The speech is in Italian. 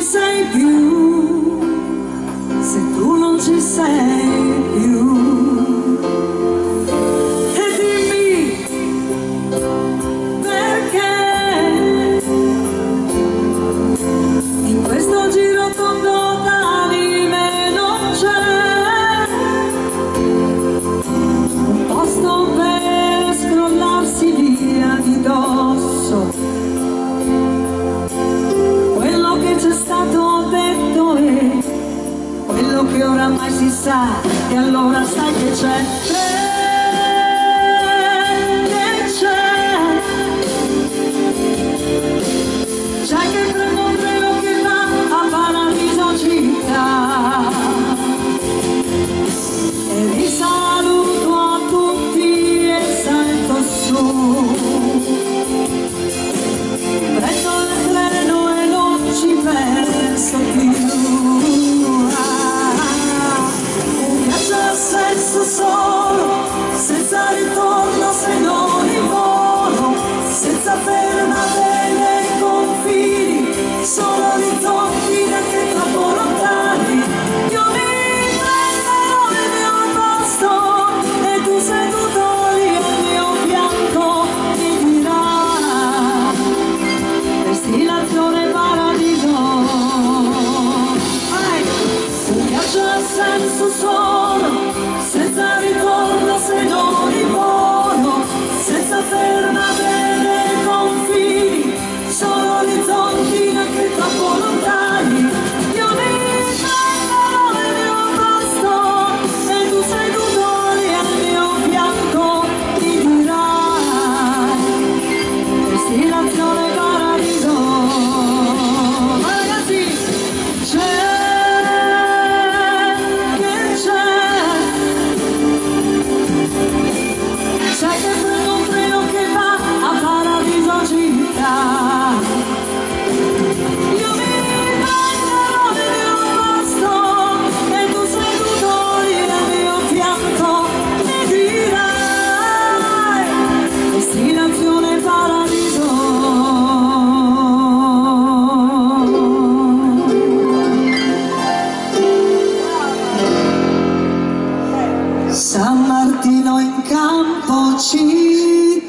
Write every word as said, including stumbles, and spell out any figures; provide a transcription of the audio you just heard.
sei più, se tu non ci sei più. E dimmi perché in questo giro tondo d'anime non c'è un posto per scrollarsi via di dosso quello che c'è stato detto e quello che oramai si sa, e allora sai che c'è, che c'è, c'è che prendo un treno che va a Paradiso città e vi saluto a tutti e salto su, prendo il treno e non ci penso più. Senso solo, senza ritorno se non in volo, senza fermate nei confini, solo orizzonti neanche troppo lontani. Io mi prenderò il mio posto e tu seduto lì al mio fianco mi dirai destinazione paradiso. Un viaggio ha senso solo, senza ritorno se non in volo, senza fermate nei confini, solo orizzonti neanche troppo lontani. Io mi prenderò il mio posto e tu seduto lì al mio fianco mi dirai destinazione paradiso. Ma ragazzi, c'è sai che prendo un treno che va a Paradiso città, io mi prenderò il mio posto e tu seduto lì al mio fianco mi dirai destinazione paradiso. San Martino in campo città.